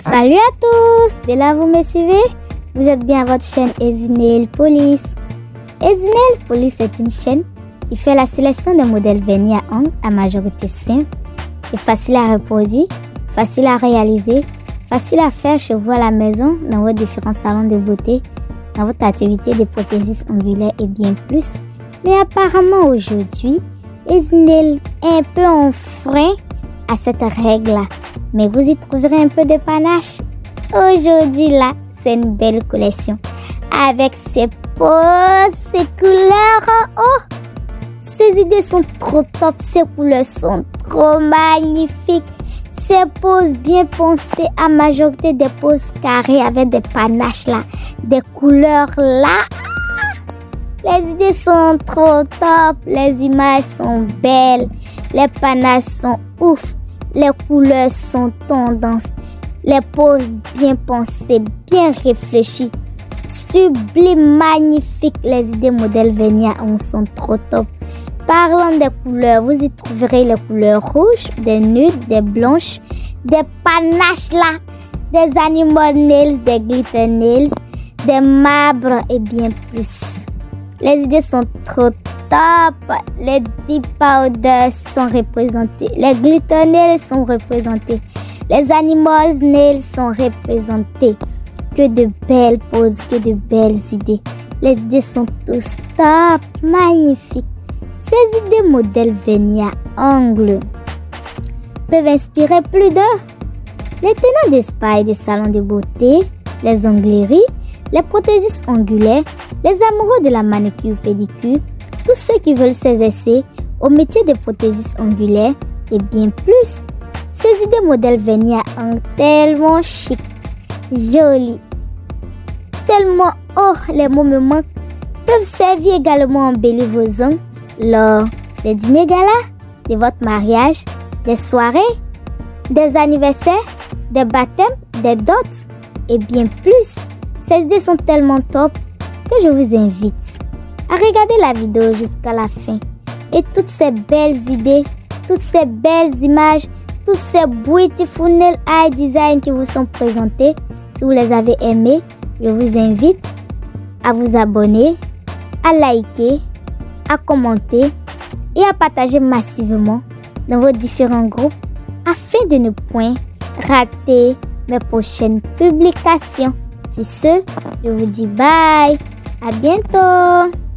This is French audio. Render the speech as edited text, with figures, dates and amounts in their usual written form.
Salut à tous! De là vous me suivez? Vous êtes bien à votre chaîne Easy Nail Police. Easy Nail Police est une chaîne qui fait la sélection de modèles vernis à ongles à majorité simple et facile à reproduire, facile à réaliser, facile à faire chez vous à la maison, dans vos différents salons de beauté, dans votre activité de prothésis ongulaire et bien plus. Mais apparemment aujourd'hui, Easy Nail est un peu enfreint à cette règle-là. Mais vous y trouverez un peu de panache. Aujourd'hui là, c'est une belle collection. Avec ses poses, ses couleurs en haut. Ces idées sont trop top, ces couleurs sont trop magnifiques. Ces poses bien pensées, à majorité des poses carrées avec des panaches là, des couleurs là. Les idées sont trop top, les images sont belles, les panaches sont ouf, les couleurs sont tendance, les poses bien pensées, bien réfléchies, sublimes, magnifiques. Les idées modèles vernis à ongles sont trop top. Parlant des couleurs, vous y trouverez les couleurs rouges, des nudes, des blanches, des panaches là, des animal nails, des glitter nails, des marbres et bien plus. Les idées sont trop top. Les deep powders sont représentés. Les glitter nails sont représentés. Les animal nails sont représentés. Que de belles poses, que de belles idées. Les idées sont tous top, magnifiques. Ces idées modèles vernis à ongles peuvent inspirer plus d'un. Les tenants des spas et des salons de beauté, les ongleries, les prothésis ongulaires, les amoureux de la manucure pédicure, tous ceux qui veulent s'exercer au métier de prothésis ongulaire et bien plus. Ces idées modèles vernis à ongles tellement chic, jolies, tellement les mots me manquent, peuvent servir également à embellir vos ongles lors des dîners gala, de votre mariage, des soirées, des anniversaires, des baptêmes, des dots et bien plus. Ces idées sont tellement top que je vous invite à regarder la vidéo jusqu'à la fin. Et toutes ces belles idées, toutes ces belles images, toutes ces beautiful nail eye design qui vous sont présentées, si vous les avez aimées, je vous invite à vous abonner, à liker, à commenter et à partager massivement dans vos différents groupes afin de ne point rater mes prochaines publications. Sur ce, je vous dis bye, à bientôt.